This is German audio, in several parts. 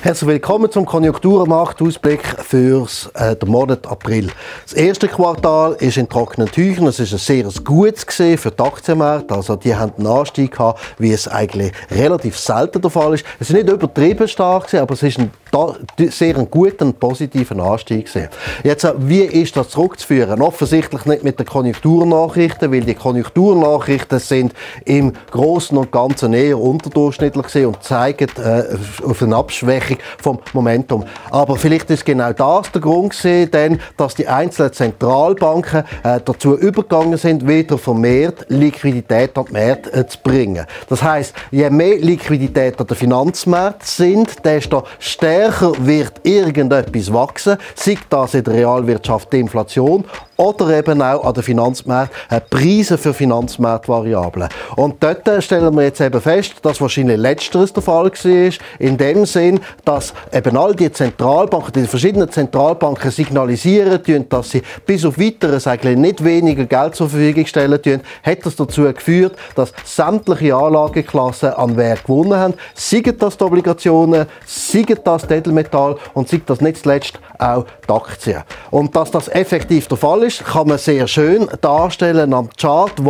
Herzlich willkommen zum Konjunkturmarktausblick für den Monat April. Das erste Quartal ist in trockenen Tüchern. Es ist ein sehr gutes für die Aktienmärkte. Also die haben einen Anstieg gehabt, wie es eigentlich relativ selten der Fall ist. Es ist nicht übertrieben stark, aber es ist ein sehr guten und positiven Anstieg. Jetzt, wie ist das zurückzuführen? Offensichtlich nicht mit den Konjunkturnachrichten, weil die Konjunkturnachrichten sind im Großen und Ganzen eher unterdurchschnittlich und zeigen auf eine Abschwächung vom Momentum. Aber vielleicht ist genau das der Grund gewesen, dass die einzelnen Zentralbanken dazu übergegangen sind, wieder vermehrt Liquidität an die Märkte zu bringen. Das heisst, je mehr Liquidität an den Finanzmärkten sind, desto stärker wird irgendetwas wachsen, sei das in der Realwirtschaft die Inflation oder eben auch an den Finanzmärkten Preise für Finanzmarktvariablen. Und dort stellen wir jetzt eben fest, dass wahrscheinlich Letzteres der Fall war, in dem Sinn, dass eben all die Zentralbanken, die verschiedenen Zentralbanken signalisieren, dass sie bis auf Weiteres eigentlich nicht weniger Geld zur Verfügung stellen, hat das dazu geführt, dass sämtliche Anlageklassen an Wert gewonnen haben, seien das die Obligationen, seien das die Edelmetall und seien das nicht zuletzt auch die Aktien. Und dass das effektiv der Fall ist, kann man sehr schön darstellen am Chart, wo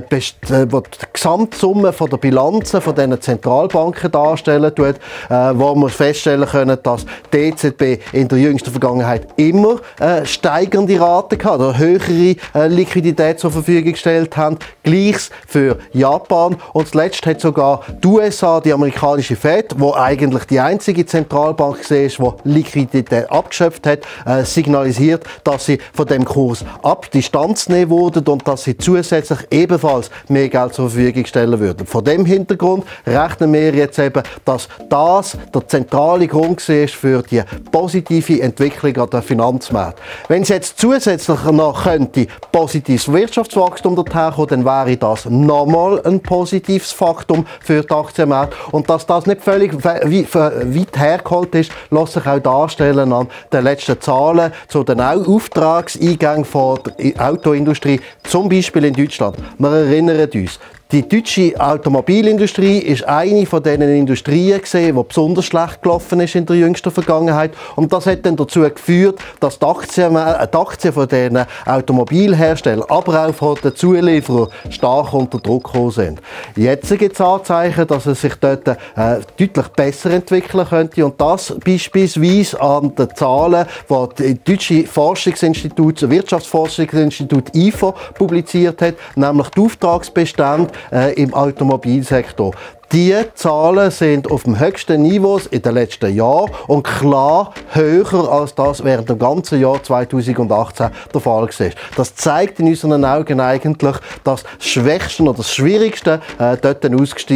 die Gesamtsumme von der Bilanzen von diesen Zentralbanken darstellen tut, wo wir feststellen können, dass die EZB in der jüngsten Vergangenheit immer steigende Raten gehabt oder höhere Liquidität zur Verfügung gestellt haben. Gleiches für Japan und zuletzt hat sogar die USA, die amerikanische Fed, wo eigentlich die einzige Zentralbank war, die Liquidität abgeschöpft hat, signalisiert, dass sie von dem Kurs ab Distanz nehmen würden und dass sie zusätzlich ebenfalls mehr Geld zur Verfügung stellen würden. Vor dem Hintergrund rechnen wir jetzt eben, dass das der zentrale Grund war für die positive Entwicklung an den Finanzmärkten. Wenn es jetzt zusätzlich noch könnte positives Wirtschaftswachstum daherkommen, dann wäre das nochmal ein positives Faktum für die Aktienmärkte. Und dass das nicht völlig weit hergeholt ist, lässt sich auch darstellen an den letzten Zahlen zu den Auftragseingängen von der Autoindustrie, zum Beispiel in Deutschland. Wir erinnern uns, die deutsche Automobilindustrie ist eine von diesen Industrien die besonders schlecht gelaufen ist in der jüngsten Vergangenheit. Und das hat dann dazu geführt, dass die Aktien von diesen Automobilherstellern, aber auch von den Zulieferern stark unter Druck gekommen sind. Jetzt gibt es Anzeichen, dass es sich dort deutlich besser entwickeln könnte. Und das beispielsweise an den Zahlen, die das deutsche Forschungsinstitut, das Wirtschaftsforschungsinstitut IFO publiziert hat, nämlich die Auftragsbestände im Automobilsektor. Die Zahlen sind auf dem höchsten Niveau in den letzten Jahren und klar höher als das während dem ganzen Jahr 2018 der Fall war. Das zeigt in unseren Augen eigentlich, dass das Schwächste oder das Schwierigste dort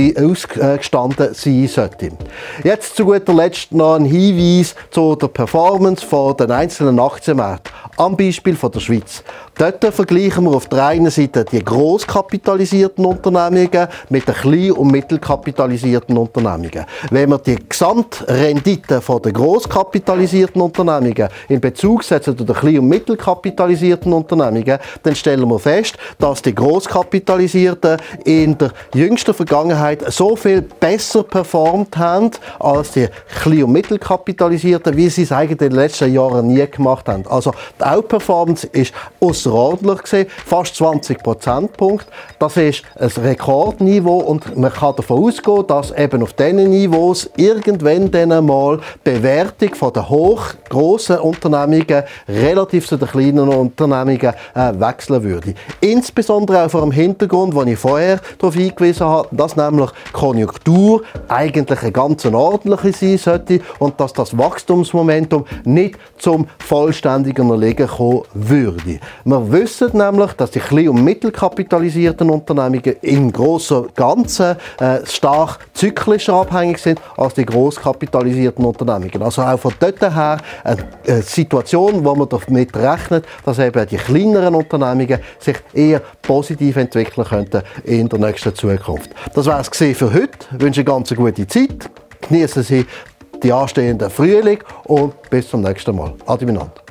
ausgestanden sein sollte. Jetzt zu guter Letzt noch ein Hinweis zu der Performance der einzelnen Aktienmärkte. Am Beispiel von der Schweiz. Dort vergleichen wir auf der einen Seite die grosskapitalisierten Unternehmungen mit den klein- und mittelkapitalisierten Unternehmungen. Wenn wir die Gesamtrendite der grosskapitalisierten Unternehmungen in Bezug setzen zu den klein- und mittelkapitalisierten Unternehmungen, dann stellen wir fest, dass die grosskapitalisierten in der jüngsten Vergangenheit so viel besser performt haben als die klein- und mittelkapitalisierten, wie sie es eigentlich in den letzten Jahren nie gemacht haben. Also die Outperformance ist außerordentlich gewesen, fast 20 Prozentpunkte. Das ist ein Rekordniveau und man kann davon ausgehen, dass eben auf diesen Niveaus irgendwann dann einmal die Bewertung von den grossen Unternehmungen relativ zu den kleinen Unternehmungen wechseln würde. Insbesondere auch vor dem Hintergrund, den ich vorher darauf hingewiesen habe, dass nämlich die Konjunktur eigentlich eine ganz ordentliche sein sollte und dass das Wachstumsmomentum nicht zum vollständigen Erliegen kommen würde. Wir wissen nämlich, dass die klein- und mittelkapitalisierten Unternehmungen im Großen und Ganzen stark zyklischer abhängig sind als die grosskapitalisierten Unternehmungen. Also auch von dort her eine Situation, wo man damit rechnet, dass eben die kleineren Unternehmungen sich eher positiv entwickeln könnten in der nächsten Zukunft. Das war es für heute. Ich wünsche eine ganz gute Zeit. Genießen Sie die anstehenden Frühling und bis zum nächsten Mal. Ade miteinander.